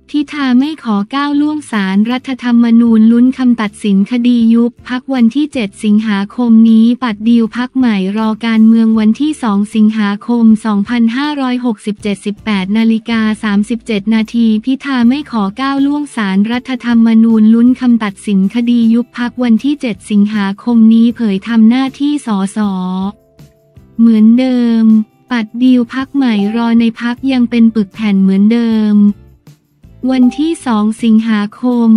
พิธาไม่ขอก้าวล่วงศาลรัฐธรรมนูญลุ้นคำตัดสินคดียุบพรรควันที่ 7 สิงหาคมนี้ปัดดีลพรรคใหม่รอการเมืองวันที่ 2 สิงหาคม 2567 18:37 นาทีพิธาไม่ขอก้าวล่วงศาลรัฐธรรมนูญลุ้นคำตัดสินคดียุบพรรควันที่ 7 สิงหาคมนี้เผยทำหน้าที่สสเหมือนเดิมปัดดีลพรรคใหม่รอในพรรคยังเป็นปึกแผ่นเหมือนเดิมวันที่ 2 สิงหาคม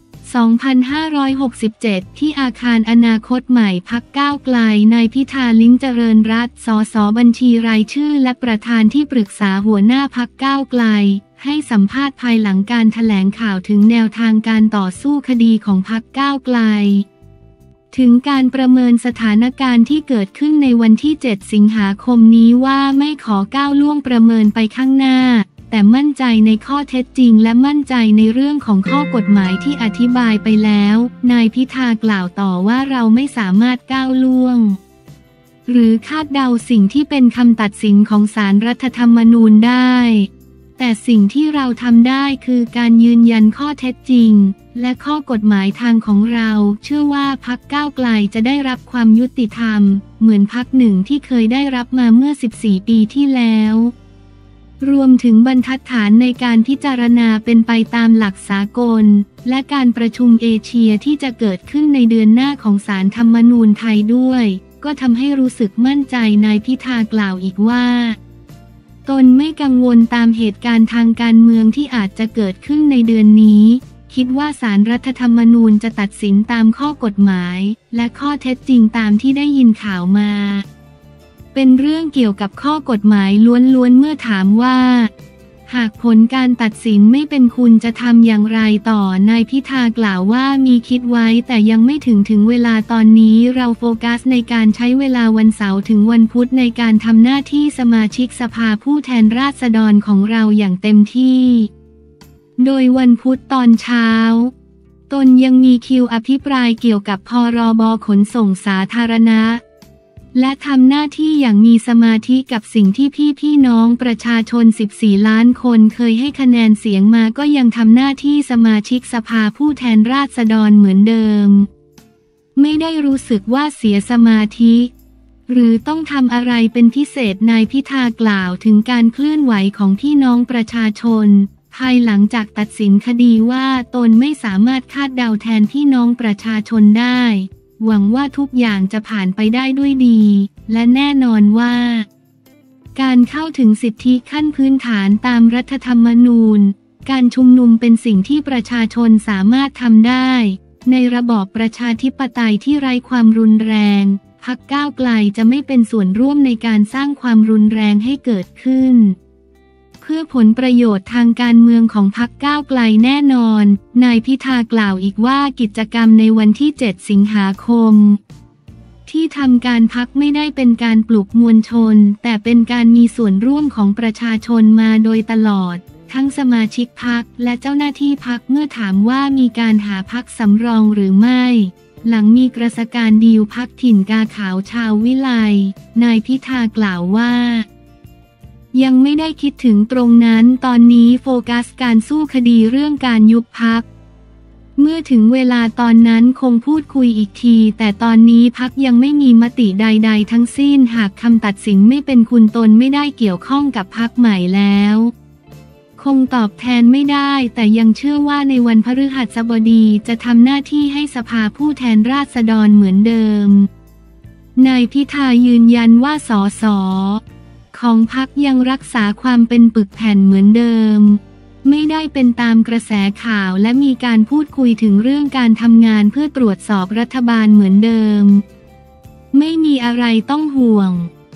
2567 ที่อาคารอนาคตใหม่พรรคก้าวไกลนายพิธา ลิ้มเจริญรัตน์ สสบัญชีรายชื่อและประธานที่ปรึกษาหัวหน้าพรรคก้าวไกลให้สัมภาษณ์ภายหลังการแถลงข่าวถึงแนวทางการต่อสู้คดีของพรรคก้าวไกลถึงการประเมินสถานการณ์ที่เกิดขึ้นในวันที่ 7 สิงหาคมนี้ว่าไม่ขอก้าวล่วงประเมินไปข้างหน้าแต่มั่นใจในข้อเท็จจริงและมั่นใจในเรื่องของข้อกฎหมายที่อธิบายไปแล้วนายพิธากล่าวต่อว่าเราไม่สามารถก้าวล่วงหรือคาดเดาสิ่งที่เป็นคำตัดสินของศาลรัฐธรรมนูญได้แต่สิ่งที่เราทำได้คือการยืนยันข้อเท็จจริงและข้อกฎหมายทางของเราเชื่อว่าพรรคก้าวไกลจะได้รับความยุติธรรมเหมือนพรรคหนึ่งที่เคยได้รับมาเมื่อ 14 ปีที่แล้วรวมถึงบรรทัดฐานในการพิจารณาเป็นไปตามหลักสากลและการประชุมเอเชียที่จะเกิดขึ้นในเดือนหน้าของศาลธรรมนูญไทยด้วยก็ทำให้รู้สึกมั่นใจนายพิธากล่าวอีกว่าตนไม่กังวลตามเหตุการณ์ทางการเมืองที่อาจจะเกิดขึ้นในเดือนนี้คิดว่าศาลรัฐธรรมนูญจะตัดสินตามข้อกฎหมายและข้อเท็จจริงตามที่ได้ยินข่าวมาเป็นเรื่องเกี่ยวกับข้อกฎหมายล้วนๆเมื่อถามว่าหากผลการตัดสินไม่เป็นคุณจะทำอย่างไรต่อนายพิธากล่าวว่ามีคิดไว้แต่ยังไม่ถึงเวลาตอนนี้เราโฟกัสในการใช้เวลาวันเสาร์ถึงวันพุธในการทำหน้าที่สมาชิกสภาผู้แทนราษฎรของเราอย่างเต็มที่โดยวันพุธตอนเช้าตนยังมีคิวอภิปรายเกี่ยวกับพรบขนส่งสาธารณะและทำหน้าที่อย่างมีสมาธิกับสิ่งที่พี่น้องประชาชน14 ล้านคนเคยให้คะแนนเสียงมาก็ยังทำหน้าที่สมาชิกสภาผู้แทนราษฎรเหมือนเดิมไม่ได้รู้สึกว่าเสียสมาธิหรือต้องทำอะไรเป็นพิเศษนายพิธากล่าวถึงการเคลื่อนไหวของพี่น้องประชาชนภายหลังจากตัดสินคดีว่าตนไม่สามารถคาดเดาแทนพี่น้องประชาชนได้หวังว่าทุกอย่างจะผ่านไปได้ด้วยดีและแน่นอนว่าการเข้าถึงสิทธิขั้นพื้นฐานตามรัฐธรรมนูญการชุมนุมเป็นสิ่งที่ประชาชนสามารถทำได้ในระบอบประชาธิปไตยที่ไร้ความรุนแรงพรรคก้าวไกลจะไม่เป็นส่วนร่วมในการสร้างความรุนแรงให้เกิดขึ้นเพื่อผลประโยชน์ทางการเมืองของพรรคก้าวไกลแน่นอนนายพิธากล่าวอีกว่ากิจกรรมในวันที่ 7 สิงหาคมที่ทำการพรรคไม่ได้เป็นการปลุกมวลชนแต่เป็นการมีส่วนร่วมของประชาชนมาโดยตลอดทั้งสมาชิกพรรคและเจ้าหน้าที่พรรคเมื่อถามว่ามีการหาพรรคสำรองหรือไม่หลังมีกระบวนการดีลพรรคถิ่นกาขาวชาววิไลนายพิธากล่าวว่ายังไม่ได้คิดถึงตรงนั้นตอนนี้โฟกัสการสู้คดีเรื่องการยุบพรรคเมื่อถึงเวลาตอนนั้นคงพูดคุยอีกทีแต่ตอนนี้พรรคยังไม่มีมติใดๆทั้งสิ้นหากคำตัดสินไม่เป็นคุณตนไม่ได้เกี่ยวข้องกับพรรคใหม่แล้วคงตอบแทนไม่ได้แต่ยังเชื่อว่าในวันพฤหัสบดีจะทำหน้าที่ให้สภาผู้แทนราษฎรเหมือนเดิมนายพิธายืนยันว่าสสของพรรคยังรักษาความเป็นปึกแผ่นเหมือนเดิมไม่ได้เป็นตามกระแสข่าวและมีการพูดคุยถึงเรื่องการทำงานเพื่อตรวจสอบรัฐบาลเหมือนเดิมไม่มีอะไรต้องห่วง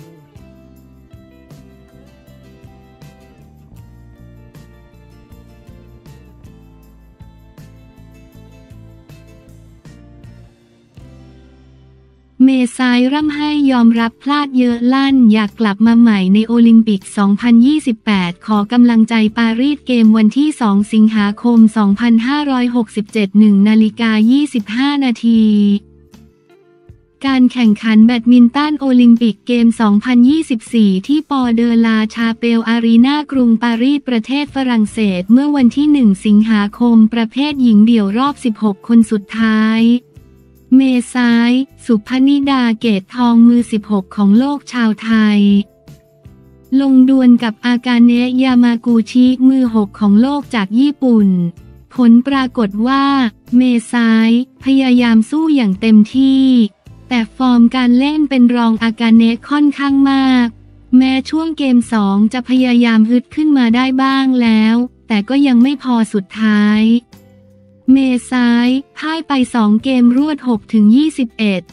เมษายร่ำไห้ยอมรับพลาดเยอะลั่นอยากกลับมาใหม่ในโอลิมปิก 2028 ขอกำลังใจปารีสเกมวันที่ 2 สิงหาคม 2567 1:25 นาทีการแข่งขันแบดมินตันโอลิมปิกเกม 2024 ที่ปอเดอลาชาเปลอารีนากรุงปารีสประเทศฝรั่งเศสเมื่อวันที่ 1 สิงหาคมประเภทหญิงเดี่ยวรอบ 16 คนสุดท้าย เมษาย สุพนิดาเกตทองมือ 16 ของโลกชาวไทยลงดวลกับอากาเนะยามากุชิมือ 6 ของโลกจากญี่ปุ่นผลปรากฏว่า เมษายพยายามสู้อย่างเต็มที่แต่ฟอร์มการเล่นเป็นรองอากาเนะค่อนข้างมากแม้ช่วงเกม 2 จะพยายามฮึดขึ้นมาได้บ้างแล้วแต่ก็ยังไม่พอสุดท้ายเมษายพ่ายไป 2 เกมรวด 6-21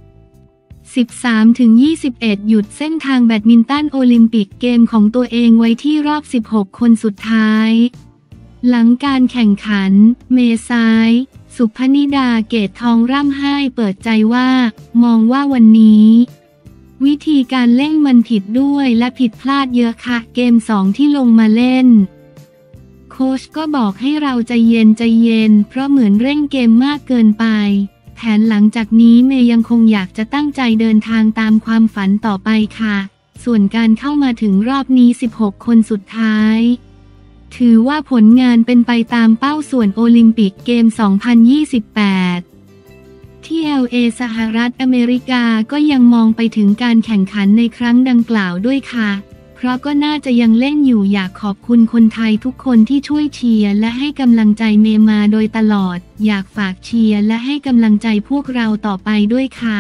13-21 หยุดเส้นทางแบดมินตันโอลิมปิกเกมของตัวเองไว้ที่รอบ 16 คนสุดท้ายหลังการแข่งขันเมษายสุพนิดาเกตทองร่ำไห้เปิดใจว่ามองว่าวันนี้วิธีการเล่นมันผิดด้วยและผิดพลาดเยอะค่ะเกม 2 ที่ลงมาเล่นโค้ชก็บอกให้เราใจเย็นเพราะเหมือนเร่งเกมมากเกินไปแผนหลังจากนี้เมย์ยังคงอยากจะตั้งใจเดินทางตามความฝันต่อไปค่ะส่วนการเข้ามาถึงรอบนี้ 16 คนสุดท้ายถือว่าผลงานเป็นไปตามเป้าส่วนโอลิมปิกเกม 2028 ที่ LA สหรัฐอเมริกาก็ยังมองไปถึงการแข่งขันในครั้งดังกล่าวด้วยค่ะเพราะก็น่าจะยังเล่นอยู่อยากขอบคุณคนไทยทุกคนที่ช่วยเชียร์และให้กำลังใจเมย์มาโดยตลอดอยากฝากเชียร์และให้กำลังใจพวกเราต่อไปด้วยค่ะ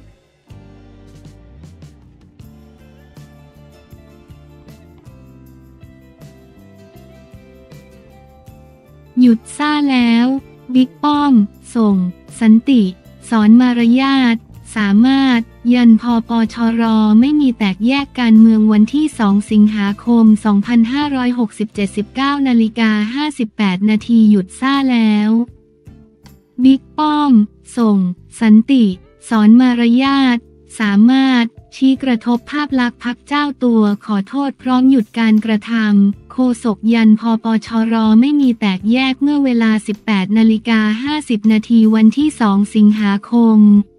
หยุดซ่าแล้วบิ๊กป้อมส่งสันติสอนมารยาทสามารถยันพปชรไม่มีแตกแยกการเมืองวันที่ 2 สิงหาคม 2567 19:58 นาทีหยุดซ่าแล้วบิ๊กป้อมส่งสันติสอนมารยาทสามารถชี้กระทบภาพลักษณ์พรรคเจ้าตัวขอโทษพร้อมหยุดการกระทำโฆษกยันพปชรไม่มีแตกแยกเมื่อเวลา 18:50 นาทีวันที่ 2 สิงหาคม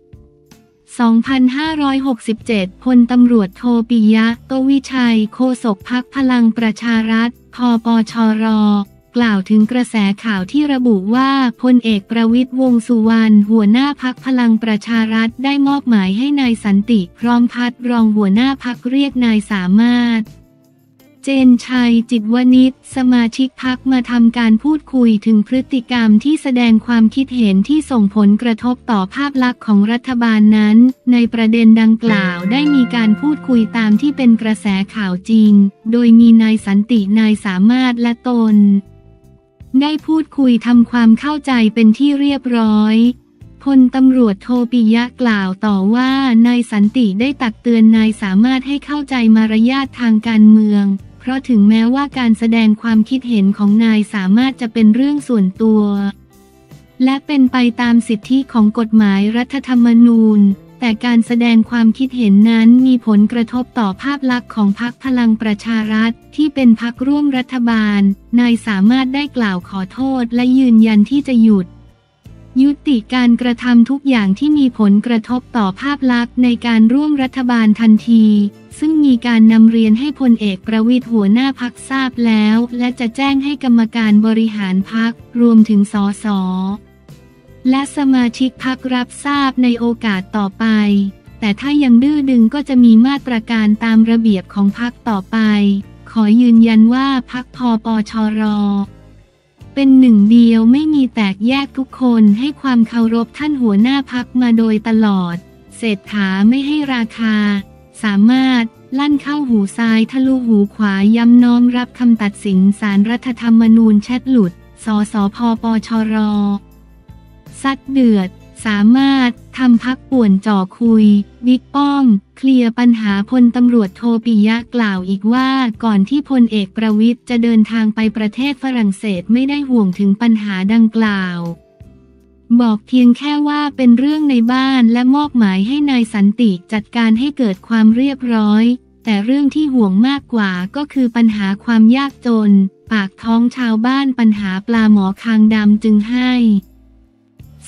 2567 พลตำรวจโทปิยะ โตวิชัยโฆษกพรรคพลังประชารัฐพปชรกล่าวถึงกระแสข่าวที่ระบุว่าพลเอกประวิตรวงษ์สุวรรณหัวหน้าพรรคพลังประชารัฐได้มอบหมายให้นายสันติพร้อมพัฒน์รองหัวหน้าพรรคเรียกนายสามารถเจนชัยจิตวณิชสมาชิกพรรคมาทำการพูดคุยถึงพฤติกรรมที่แสดงความคิดเห็นที่ส่งผลกระทบต่อภาพลักษณ์ของรัฐบาลนั้นในประเด็นดังกล่าวได้มีการพูดคุยตามที่เป็นกระแสข่าวจริงโดยมีนายสันตินายสามารถและตนได้พูดคุยทำความเข้าใจเป็นที่เรียบร้อยพลตำรวจโทปิยะกล่าวต่อว่านายสันติได้ตักเตือนนายสามารถให้เข้าใจมารยาททางการเมืองเพราะถึงแม้ว่าการแสดงความคิดเห็นของนายสามารถจะเป็นเรื่องส่วนตัวและเป็นไปตามสิทธิของกฎหมายรัฐธรรมนูญแต่การแสดงความคิดเห็นนั้นมีผลกระทบต่อภาพลักษณ์ของพรรคพลังประชารัฐที่เป็นพรรคร่วมรัฐบาลนายสามารถได้กล่าวขอโทษและยืนยันที่จะยุติการกระทำทุกอย่างที่มีผลกระทบต่อภาพลักษณ์ในการร่วมรัฐบาลทันทีซึ่งมีการนำเรียนให้พลเอกประวิตรหัวหน้าพรรคทราบแล้วและจะแจ้งให้กรรมการบริหารพรรครวมถึงสสและสมาชิกพรรครับทราบในโอกาสต่อไปแต่ถ้ายังดื้อดึงก็จะมีมาตรการตามระเบียบของพรรคต่อไปขอยืนยันว่าพรรคพปชรเป็นหนึ่งเดียวไม่มีแตกแยกทุกคนให้ความเคารพท่านหัวหน้าพรรคมาโดยตลอดเศรษฐาไม่ให้ราคาสามารถลั่นเข้าหูซ้ายทะลุหูขวาย้ำน้อมรับคำตัดสินศาลรัฐธรรมนูญแชทหลุดสสพปชรซัดเดือดสามารถทำพรรคป่วนจ่อคุยบิ๊กป้อมเคลียร์ปัญหาพลตำรวจโทปิยะกล่าวอีกว่าก่อนที่พลเอกประวิตรจะเดินทางไปประเทศฝรั่งเศสไม่ได้ห่วงถึงปัญหาดังกล่าวบอกเพียงแค่ว่าเป็นเรื่องในบ้านและมอบหมายให้นายสันติจัดการให้เกิดความเรียบร้อยแต่เรื่องที่ห่วงมากกว่าก็คือปัญหาความยากจนปากท้องชาวบ้านปัญหาปลาหมอคางดำจึงให้ส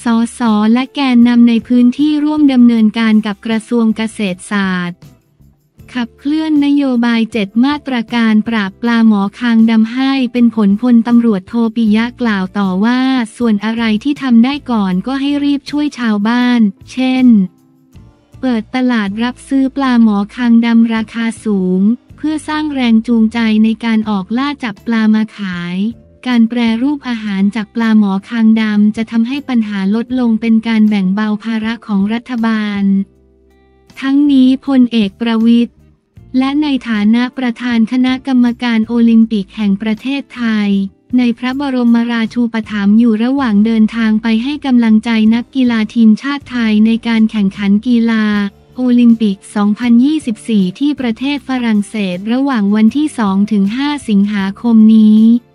สสและแกนนำในพื้นที่ร่วมดำเนินการกับกระทรวงเกษตรศาสตร์ขับเคลื่อนนโยบาย7มาตรการปราบปลาหมอคางดำให้เป็นผลพลตำรวจโทปิยะกล่าวต่อว่าส่วนอะไรที่ทำได้ก่อนก็ให้รีบช่วยชาวบ้านเช่นเปิดตลาดรับซื้อปลาหมอคางดำราคาสูงเพื่อสร้างแรงจูงใจในการออกล่าจับปลามาขายการแปรรูปอาหารจากปลาหมอคางดำจะทำให้ปัญหาลดลงเป็นการแบ่งเบาภาระของรัฐบาลทั้งนี้พลเอกประวิตรและในฐานะประธานคณะกรรมการโอลิมปิกแห่งประเทศไทยในพระบรมราชูปถัมภ์อยู่ระหว่างเดินทางไปให้กำลังใจนักกีฬาทีมชาติไทยในการแข่งขันกีฬาโอลิมปิก 2024 ที่ประเทศฝรั่งเศสระหว่างวันที่ 2-5 สิงหาคมนี้